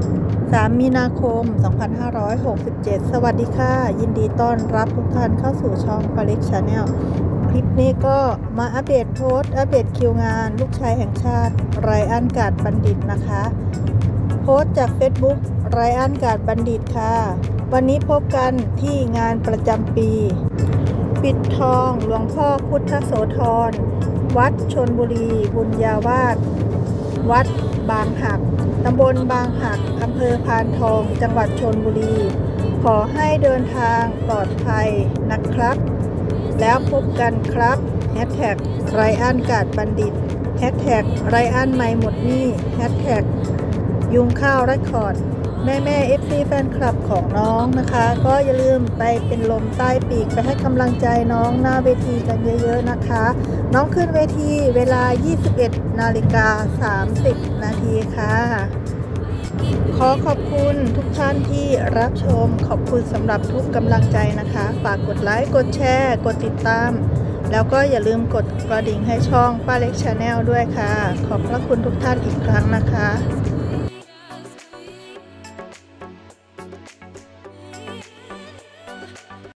3 มีนาคม 2567 สวัสดีค่ะ ยินดีต้อนรับทุกท่านเข้าสู่ช่องปาเล็กชาแนล คลิปนี้ก็มาอัปเดตโพสต์ อัปเดตคิวงานลูกชายแห่งชาติไรอัน กาดบัณฑิตนะคะ โพสต์จาก Facebook ไรอัน กาดบัณฑิตค่ะ วันนี้พบกันที่งานประจำปี ปิดทองหลวงพ่อพุทธโสธร วัดชลบุรีบุญญาวาส วัดบางหัก ตำบลบางหัก อำเภอพานทอง จังหวัดชลบุรี ขอให้เดินทางปลอดภัยนะครับ แล้วพบกันครับแฮชแท็กไรอัน กาดบัณฑิตแฮชแท็กไรอันไม่หมดหนี้แฮชแท็กยุงข้าวเรคคอร์ด แม่FC แฟนคลับของน้องนะคะ ก็อย่าลืมไปเป็นลมใต้ปีกไปให้กำลังใจน้องหน้าเวทีกันเยอะๆนะคะ น้องขึ้นเวทีเวลา 21:30 นาทีค่ะ ขอขอบคุณทุกท่านที่รับชมขอบคุณสำหรับทุกกำลังใจนะคะฝากกดไลค์กดแชร์กดติดตามแล้วก็อย่าลืมกดกระดิ่งให้ช่องป้าเล็กชาแนลด้วยค่ะขอบพระคุณทุกท่านอีกครั้งนะคะ